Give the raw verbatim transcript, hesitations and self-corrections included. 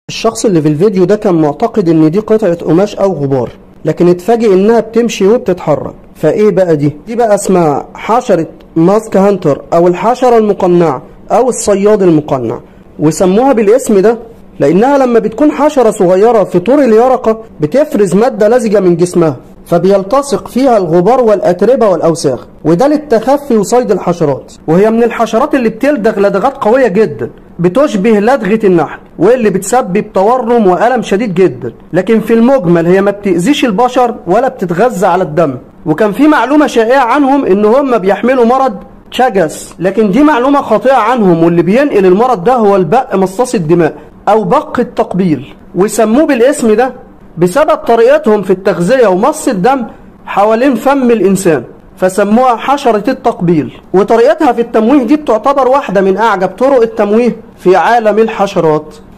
الشخص اللي في الفيديو ده كان معتقد ان دي قطعة قماش او غبار، لكن اتفاجئ انها بتمشي وبتتحرك. فايه بقى دي؟ دي بقى اسمها حشرة ماسك هانتر او الحشرة المقنعة او الصياد المقنع، وسموها بالاسم ده لانها لما بتكون حشرة صغيرة في طور اليرقة بتفرز مادة لزجة من جسمها فبيلتصق فيها الغبار والاتربة والاوساخ، وده للتخفي وصيد الحشرات. وهي من الحشرات اللي بتلدغ لدغات قوية جدا بتشبه لدغة النحل، واللي بتسبب تورم وألم شديد جدا، لكن في المجمل هي ما بتأذيش البشر ولا بتتغذى على الدم. وكان في معلومة شائعة عنهم ان هم بيحملوا مرض تشاجس، لكن دي معلومة خاطئة عنهم، واللي بينقل المرض ده هو البق مصاص الدماء او بق التقبيل، وسموه بالاسم ده بسبب طريقتهم في التغذية ومص الدم حوالين فم الإنسان، فسموها حشرة التقبيل. وطريقتها في التمويه دي بتعتبر واحدة من أعجب طرق التمويه في عالم الحشرات.